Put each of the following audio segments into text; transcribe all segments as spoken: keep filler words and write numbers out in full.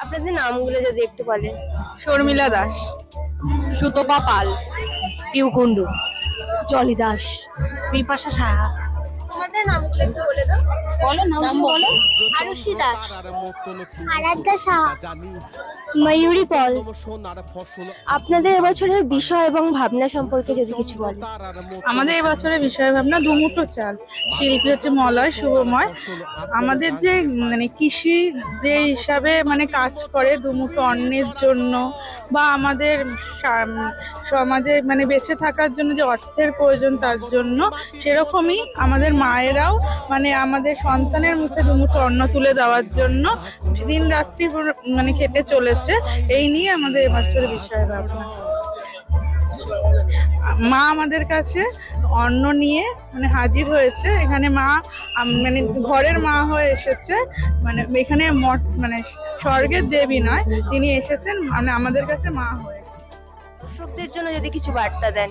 আপনাদের নামগুলো যদি একটু বলেন। শর্মিলা দাস, সুতপা পাল, পিউ কুন্ডু, জলি দাস, বিপাশা সাহা। তোমাদের নামগুলো একটু বলে দাও। বলো নাম বলো। আরুষি দাস, আরাধ্যা সাহা, ময়ূরী পল। আপনাদের এবছরের বিষয় এবং ভাবনা সম্পর্কে যদি কিছু বলেন। আমাদের এবছরের বিষয় ভাবনা দুমুঠো চাল। শিল্পী হচ্ছে মলয় শুভময়। আমাদের যে মানে কৃষি যে হিসাবে মানে কাজ করে দুমুঠো অন্নের জন্য বা আমাদের সমাজে মানে বেঁচে থাকার জন্য যে অর্থের প্রয়োজন তার জন্য, সেরকমই আমাদের মায়েরাও মানে আমাদের সন্তানের মুখে দুমুঠো অন্ন তুলে দেওয়ার জন্য দিন রাত্রি মানে খেটে চলেছে। এই নিয়ে আমাদের এবছরের বিষয় ভাবনা। মা আমাদের কাছে অন্ন নিয়ে মানে হাজির হয়েছে। এখানে মা মানে ঘরের মা হয়ে এসেছে, মানে এখানে মঠ মানে স্বর্গের দেবী নয়, তিনি এসেছেন মানে আমাদের কাছে মা হয়ে। দর্শকদের জন্য যদি কিছু বার্তা দেন।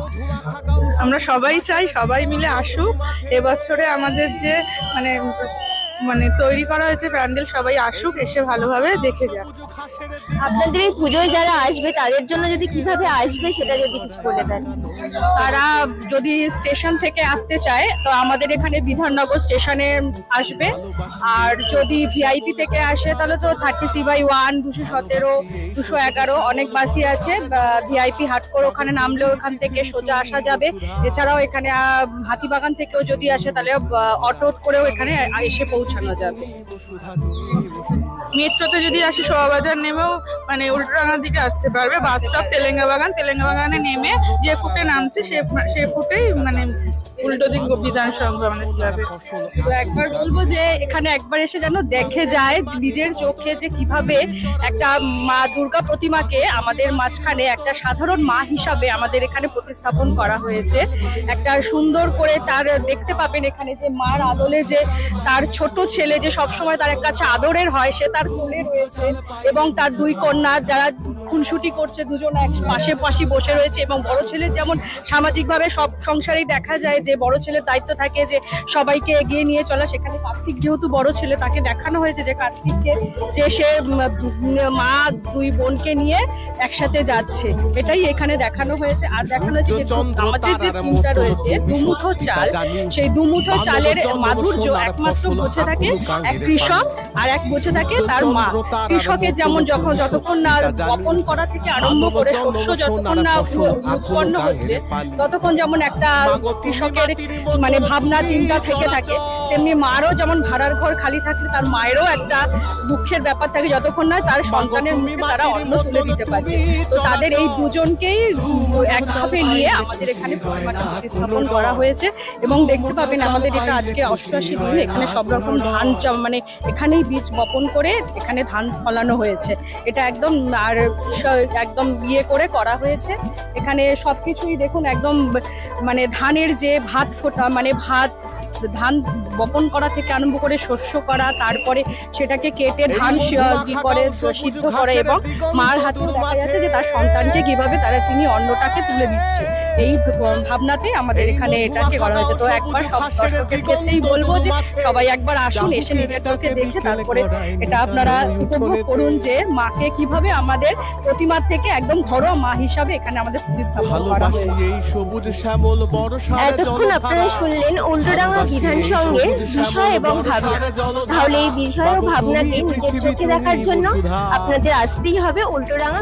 আমরা সবাই চাই সবাই মিলে আসুক। এবছরে আমাদের যে মানে মানে তৈরি করা হয়েছে প্যান্ডেল, সবাই আসুক, এসে ভালোভাবে দেখে যাক। আপনাদের এই পুজোয় যারা আসবে তাদের জন্য যদি কিভাবে আসবে সেটা যদি কিছু বলে দেন। তারা যদি স্টেশন থেকে আসতে চায় তো আমাদের এখানে বিধাননগর স্টেশনে আসবে, আর যদি ভিআইপি থেকে আসে তাহলে তো থার্টি সি বাই ওয়ান, দুশো সতেরো, দুশো এগারো অনেক বাসই আছে। ভিআইপি হাটকোর ওখানে নামলেও এখান থেকে সোজা আসা যাবে। এছাড়াও এখানে হাতিবাগান থেকেও যদি আসে তাহলে অটো করেও এখানে এসে পৌঁছানো যাবে। মেট্রোতে যদি আসে শোভাবাজার নেমেও মানে উল্টোডাঙ্গার দিকে আসতে পারবে। বাস স্টপ তেলেঙ্গা বাগান, তেলেঙ্গা বাগানে নেমে যে ফুটে নামছে সে সে ফুটেই মানে উল্টো দিক বিধানসভা আমাদের যাবে। তো একবার বলবো যে এখানে একবার এসে যেন দেখে যায় নিজের চোখে যে কিভাবে একটা মা দুর্গা প্রতিমাকে আমাদের মাঝখানে একটা সাধারণ মা হিসাবে আমাদের এখানে প্রতিস্থাপন করা হয়েছে। একটা সুন্দর করে তার দেখতে পাবেন এখানে যে মার আদলে যে তার ছোট ছেলে যে সবসময় তার কাছে আদরের হয়, সে তার কোলে রয়েছে এবং তার দুই কন্যা যারা খুনসুটি করছে, দুজন এক পাশে পাশে বসে রয়েছে। এবং বড় ছেলে যেমন সামাজিকভাবে সব সংসারেই দেখা যায় যে বড় ছেলের দায়িত্ব থাকে যে সবাইকে এগিয়ে নিয়ে চলা, সেখানে কার্তিক যেহেতু বড় ছেলে তাকে দেখানো হয়েছে যে কার্তিককে যে সে মা দুই বোনকে নিয়ে একসাথে যাচ্ছে, এটাই এখানে দেখানো হয়েছে। আর দেখানো হয়েছে যে আমাদের যে থিমটা রয়েছে দুমুঠো চাল, সেই দুমুঠো চালের মাধুর্য একমাত্র বুঝে থাকে এক কৃষক আর এক বুঝে থাকে তার মা। কৃষকের যেমন যখন যতক্ষণ না বপন করা থেকে আরম্ভ করে শস্য যতক্ষণ না উৎপন্ন হচ্ছে ততক্ষণ যেমন একটা কৃষকের মানে ভাবনা চিন্তা থেকে থাকে, তেমনি মারও যেমন ভাড়ার ঘর খালি থাকলে তার মায়েরও একটা দুঃখের ব্যাপার থাকে যতক্ষণ না তার সন্তানের মুখে তারা অন্ন তুলে দিতে পারছে। তো তাদের এই দুজনকেই একভাবে নিয়ে আমাদের এখানে প্রতিমাটা প্রতিস্থাপন করা হয়েছে। এবং দেখতে পাবেন আমাদের এটা আজকে অষ্টআশি দিন এখানে সব রকম ধান মানে এখানেই বীজ বপন করে এখানে ধান ফলানো হয়েছে। এটা একদম আর একদম ইয়ে করে করা হয়েছে। এখানে সবকিছুই দেখুন একদম মানে ধানের যে ভাত ফোটা মানে ভাত ধান বপন করা থেকে আরম্ভ করে শস্য করা, তারপরে সেটাকে কেটে ধান কি করে সিদ্ধ করে এবং মার হাতে দেখা যাচ্ছে যে তার সন্তানকে কিভাবে তারা তিনি অন্নটাকে তুলে দিচ্ছে। এই ভাবনাতে আমাদের এখানে এটাকে করা হয়েছে। তো একবার সব দর্শকের ক্ষেত্রেই বলবো যে সবাই একবার আসুন, এসে নিজের চোখে দেখে তারপরে এটা আপনারা উপভোগ করুন যে মাকে কিভাবে আমাদের প্রতিমার থেকে একদম ঘরোয়া মা হিসাবে এখানে আমাদের প্রতিস্থাপন করা হয়েছে। এতক্ষণ আপনারা শুনলেন উল্টোডাঙ্গা বিধানসংঘের বিষয় এবং ভাবনা। তাহলে এই বিষয় ও ভাবনাকে নিজের চোখে দেখার জন্য আপনাদের আসতেই হবে উল্টোডাঙ্গা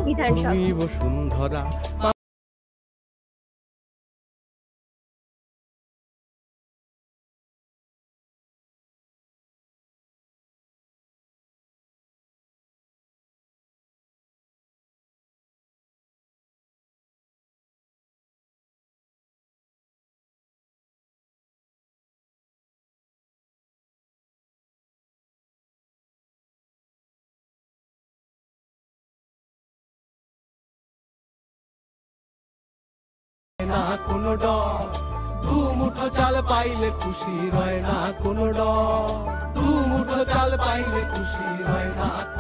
বিধানসভা। না কোনো ডর, দু মুঠো চাল পাইলে খুশি হয় না কোনো ডর, দু মুঠো চাল পাইলে খুশি হয় না।